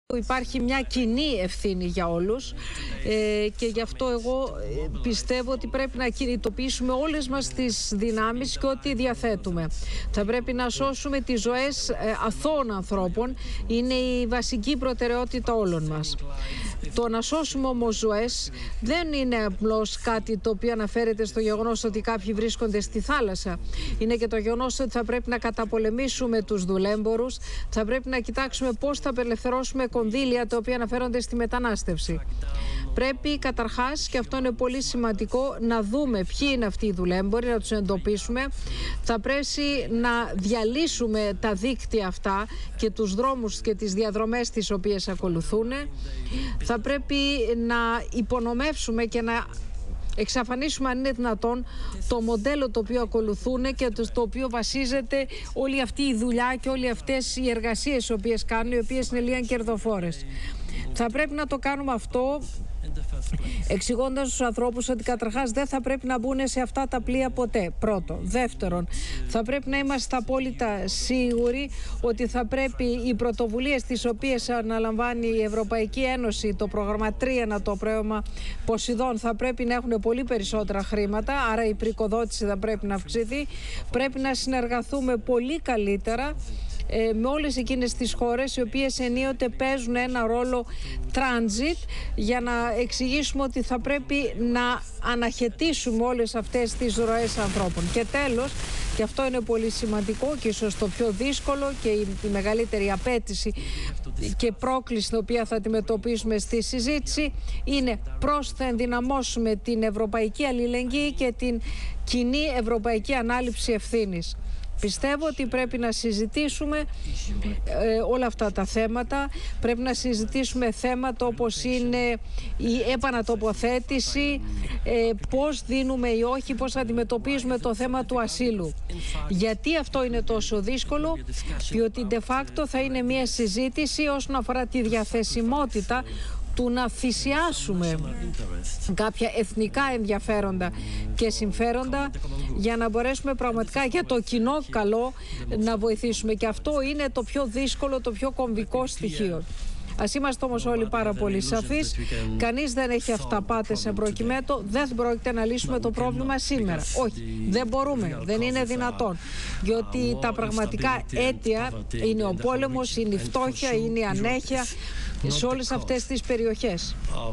Υπάρχει μια κοινή ευθύνη για όλους και γι' αυτό εγώ πιστεύω ότι πρέπει να κινητοποιήσουμε όλες μας τις δυνάμεις και ό,τι διαθέτουμε. Θα πρέπει να σώσουμε τις ζωές αθώων ανθρώπων, είναι η βασική προτεραιότητα όλων μας. Το να σώσουμε όμως ζωές δεν είναι απλώς κάτι το οποίο αναφέρεται στο γεγονός ότι κάποιοι βρίσκονται στη θάλασσα. Είναι και το γεγονός ότι θα πρέπει να καταπολεμήσουμε τους δουλέμπορους, θα πρέπει να κοιτάξουμε πώς θα απελευθερώσουμε κονδύλια τα οποία αναφέρονται στη μετανάστευση. Πρέπει καταρχάς, και αυτό είναι πολύ σημαντικό, να δούμε ποιοι είναι αυτοί οι δουλέμποροι, να τους εντοπίσουμε. Θα πρέπει να διαλύσουμε τα δίκτυα αυτά και τους δρόμους και τις διαδρομές τις οποίες ακολουθούν. Θα πρέπει να υπονομεύσουμε και να εξαφανίσουμε, αν είναι δυνατόν, το μοντέλο το οποίο ακολουθούν και το οποίο βασίζεται όλη αυτή η δουλειά και όλες αυτές οι εργασίες οι οποίες κάνουν, οι οποίες είναι λίγα κερδοφόρες. Θα πρέπει να το κάνουμε αυτό εξηγώντας στους ανθρώπους ότι καταρχάς δεν θα πρέπει να μπουν σε αυτά τα πλοία ποτέ. Πρώτο. Δεύτερον, θα πρέπει να είμαστε απόλυτα σίγουροι ότι θα πρέπει οι πρωτοβουλίες τις οποίες αναλαμβάνει η Ευρωπαϊκή Ένωση, το πρόγραμμα 3, το πρόγραμμα Ποσειδών, θα πρέπει να έχουν πολύ περισσότερα χρήματα, άρα η πρικοδότηση θα πρέπει να αυξηθεί. Πρέπει να συνεργαθούμε πολύ καλύτερα με όλες εκείνες τις χώρες οι οποίες ενίοτε παίζουν ένα ρόλο transit, για να εξηγήσουμε ότι θα πρέπει να αναχαιτήσουμε όλες αυτές τις ροές ανθρώπων. Και τέλος, και αυτό είναι πολύ σημαντικό και ίσως το πιο δύσκολο και η μεγαλύτερη απέτηση και πρόκληση την οποία θα αντιμετωπίσουμε στη συζήτηση, είναι πώς θα ενδυναμώσουμε την ευρωπαϊκή αλληλεγγύη και την κοινή ευρωπαϊκή ανάληψη ευθύνης. Πιστεύω ότι πρέπει να συζητήσουμε όλα αυτά τα θέματα. Πρέπει να συζητήσουμε θέματα όπως είναι η επανατοποθέτηση, πώς δίνουμε ή όχι, πώς αντιμετωπίζουμε το θέμα του ασύλου. Γιατί αυτό είναι τόσο δύσκολο? Διότι de facto θα είναι μια συζήτηση όσον αφορά τη διαθεσιμότητα του να θυσιάσουμε κάποια εθνικά ενδιαφέροντα και συμφέροντα για να μπορέσουμε πραγματικά για το κοινό καλό να βοηθήσουμε. Και αυτό είναι το πιο δύσκολο, το πιο κομβικό στοιχείο. Ας είμαστε όμως όλοι πάρα πολύ σαφείς. Κανείς δεν έχει αυταπάτες εν προκειμένου. Δεν πρόκειται να λύσουμε το πρόβλημα σήμερα. Όχι, δεν μπορούμε, δεν είναι δυνατόν. Διότι τα πραγματικά αίτια είναι ο πόλεμος, είναι η φτώχεια, είναι η ανέχεια σε όλες αυτές τις περιοχές.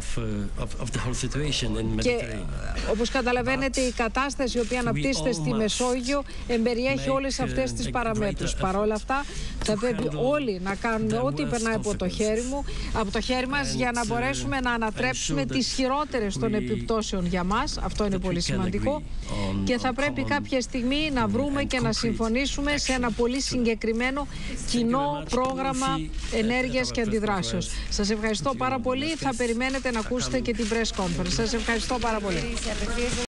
Και όπως καταλαβαίνετε, η κατάσταση η οποία αναπτύσσεται στη Μεσόγειο εμπεριέχει όλες αυτές τις παραμέτρους. Παρ' όλα αυτά, θα πρέπει όλοι να κάνουμε ό,τι περνάει από το χέρι μας για να μπορέσουμε να ανατρέψουμε τις χειρότερες των επιπτώσεων για μας. Αυτό είναι πολύ σημαντικό. Και θα πρέπει κάποια στιγμή να βρούμε και να συμφωνήσουμε σε ένα πολύ συγκεκριμένο κοινό πρόγραμμα ενέργειας και αντιδράσεως. Σας ευχαριστώ πάρα πολύ. Θα περιμένετε να ακούσετε και την press conference. Σας ευχαριστώ πάρα πολύ.